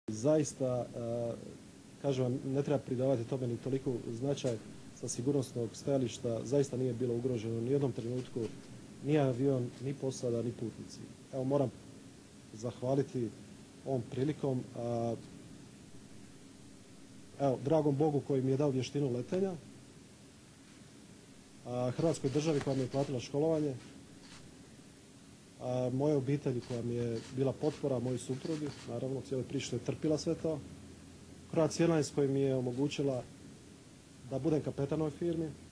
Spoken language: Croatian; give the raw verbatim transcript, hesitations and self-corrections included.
Zaista, kažem vam, ne treba pridavati tome ni toliko značaj sa sigurnosnog stajališta. Zaista nije bilo ugroženo ni u jednom trenutku ni avion, ni posada, ni putnici. Evo, moram zahvaliti ovom prilikom a, evo, dragom Bogu koji mi je dao vještinu letenja, a, Hrvatskoj državi koja mi je platila školovanje, a, moje obitelji koja mi je bila potpora, moji suprugi, naravno, cijeloj priči što je trpila sve to, Croatia Airlines koja mi je omogućila da budem kapetan u ovoj firmi,